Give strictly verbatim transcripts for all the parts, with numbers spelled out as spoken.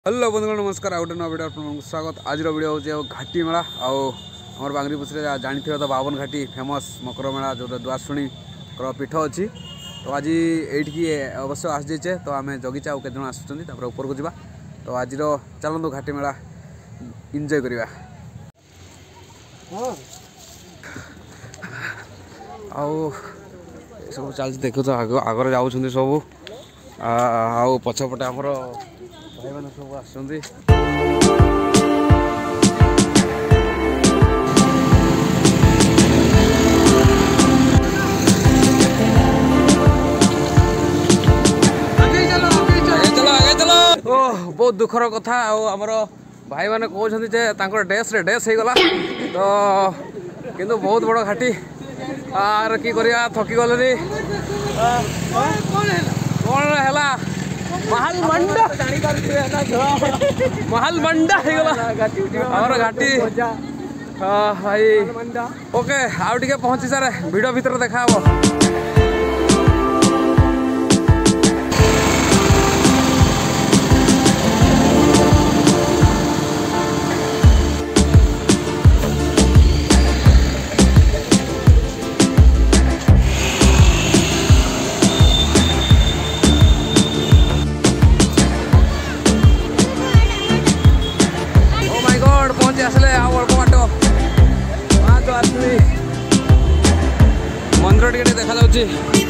Hello बंधुगण नमस्कार out नवा वीडियो आपको स्वागत। आज वीडियो हूँ घाटी मेला आमर बांगरी पुछरे जानी तो बावन घाटी फेमस मकर मेला जो द्वारशुणी पीठ अच्छी। तो आज ये अवश्य आसीचे तो आम जगिचे आउ केत आसुँच ऊपर को जावा। तो आज चलतु घाटी मेला एंजॉय करवा। आउ सब चलती देखु तो आग आगर जाऊँ सब आउ पछपटे आमर भाई मैंने सब आसुँच। ओह बहुत दुखर कथा आमर भाई मैंने कहते डेस रे डेस हो गला तो किंतु बहुत बड़ घाटी आर की करिया थकी गले कौन है महल मंडा महल मंडा हमारा घाटी भाई ओके आउ टे पहुँची सारे भिड़ भीतर देखा मंदिर टे देखा जाउची।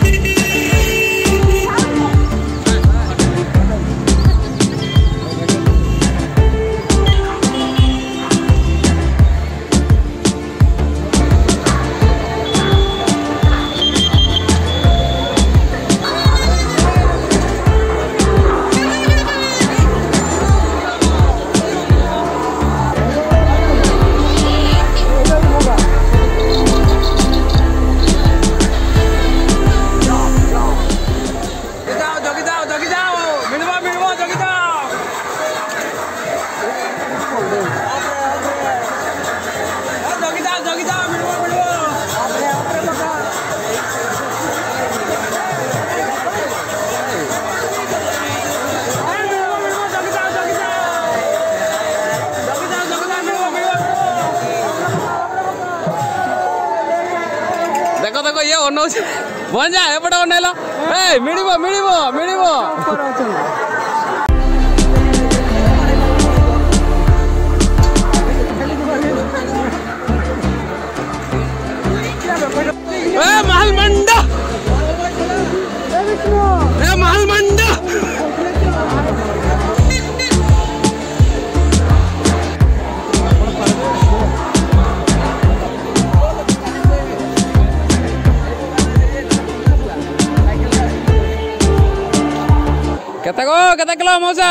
देखो देखो ये अनौ बन जा एपटे अनैल ए मिलिबो मिलिबो मिलिबो ए महल मंडा ए महल मंडा केते को केते किलो मौसा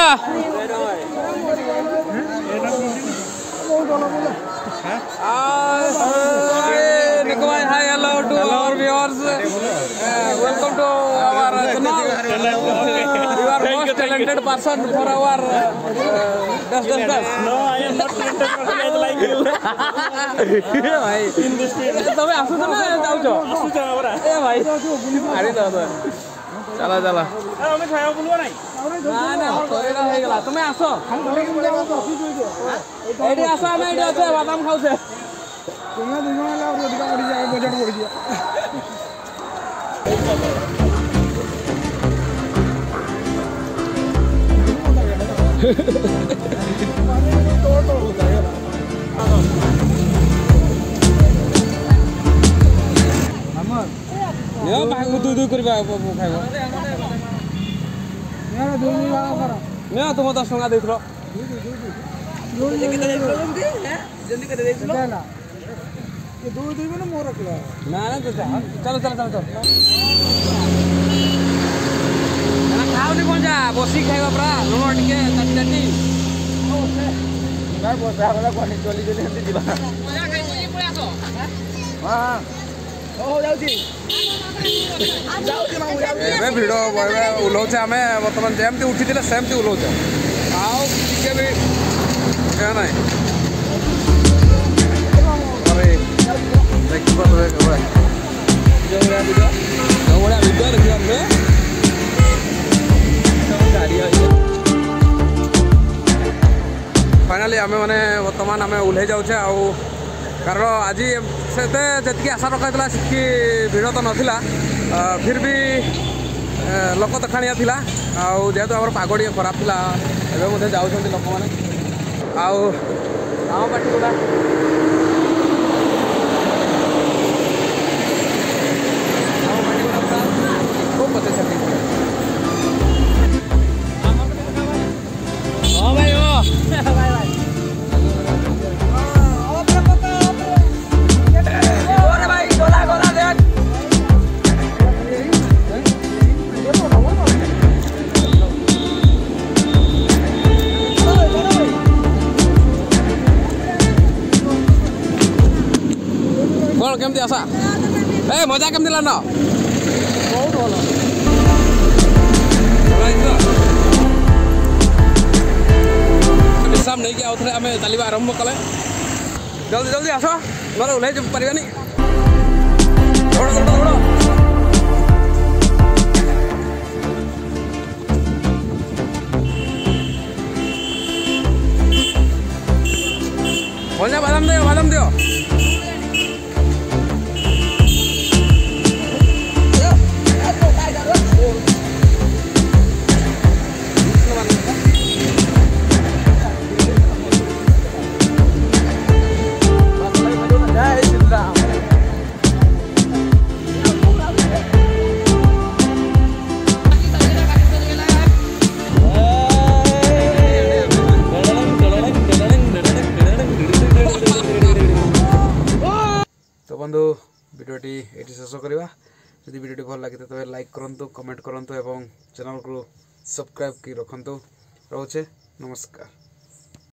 hi hello to our viewers welcome to our channel you are most talented person for our दस दस दस no I am not talented like you भाई इन दिस तबे आसु ना जाउ छो आसु छ हमरा ए भाई अरे तो चला चला हमें खाया बोलवा नहीं ना ना तोरेरा हो गेला तुमे आसो एडी आसो हम एडी আছে বাদাম খাউছে तुमे दुनो वाला और अधिका बढ़ी जाए बजट बढ़ गया तो तो हो जाएगा हमर यो भाग दु दु करबा खाइबो यार दु दु वाला कर मैं तुम दस टका देथरो जल्दी के देथरो जल्दी हैं जल्दी के देथरो ना ये दु दु में मोर रखला ना ना तो चलो चलो चलो चलो ना खाओ नि कोन जा बसी खाइबा परा लोनो टिके चटी चटी मैं बसा वाला कोन जल्दी जल्दी हंती दिबा मजा खाइ कोई पळे आसो हां हो जाउची ए भिड़ ओह्लौचे आम बर्तमान जमती उठी सेमती ओह्लौचे आउ टे भी क्या ना जो भाया भिडियो देखिए गाड़ी फाइनाली आम मैंने बर्तमान आम ओह्लै जाऊे आ कारण आज से जी आशा रखा से भिड़ तो नाला फिर भी लोक देखाणिया था जेहेतु आम पाग टे खराब था एवं जाऊँ लोक मैंने आम पार्टी गुड़ा खूब पचे छाती हाँ भाई हाँ भाई भाई कौन केमती आशा ए मजा केमती लान बहुत भल विश्राम नहीं आउ थे आम चलवा आरंभ कले जल्दी जल्दी आस ना ओह्लै पारानी दौड़ दौड़ दौड़ भजा बादाम दियो बादाम दियो तो बंधु वीडियोटी ये शेष करवा जदि वीडियोटी भल लगे तो लाइक करूँ कमेंट करूँ एवं चैनल को सब्सक्राइब की रखु रोचे नमस्कार।